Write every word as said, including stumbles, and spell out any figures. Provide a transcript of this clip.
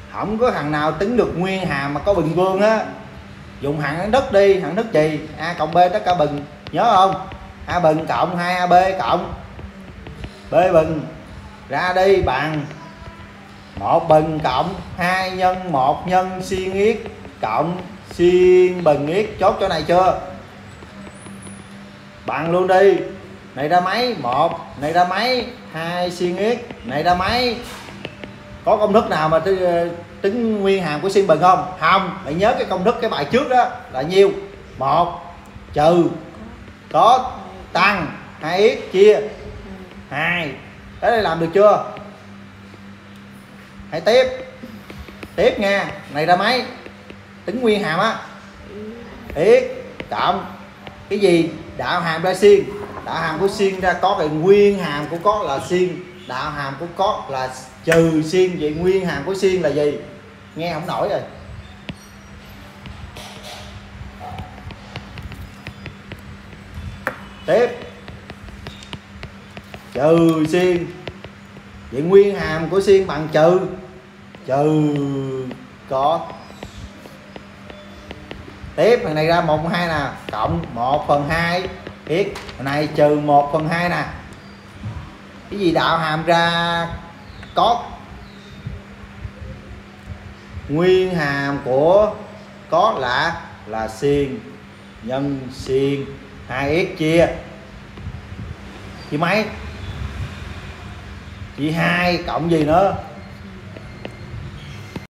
Không có thằng nào tính được nguyên hàm mà có bình phương á. Dùng hạng đất đi, hạng đất chì, a cộng b tất cả bình, nhớ không? A bình cộng hai a b cộng b bình ra đi bằng một bình cộng hai nhân một nhân sin x cộng sin bình x. Chốt chỗ này chưa? Bằng luôn đi. Này ra mấy? Một. Này ra mấy? Hai sin x. Này ra mấy? Có công thức nào mà tính nguyên hàm của sin bình không? Không. Mày nhớ cái công thức cái bài trước đó là nhiêu? Một trừ có tăng hai x chia hai. Tới đây làm được chưa? Hãy tiếp. Tiếp nha. Này ra mấy? Tính nguyên hàm á. X cộng cái gì? Đạo hàm ra sin. Đạo hàm của sin ra có, thì nguyên hàm của có là sin, đạo hàm của có là trừ sin. Vậy nguyên hàm của sin là gì? Nghe không nổi rồi. Tiếp. Trừ sin. Vậy nguyên hàm của sin bằng trừ trừ có. Tiếp thằng này ra một phần hai nè, cộng một phần hai x. Thằng này trừ một phần hai nè. Cái gì đạo hàm ra có? Nguyên hàm của có là là sin nhân sin hai x chia chia mấy? Chia hai cộng gì nữa?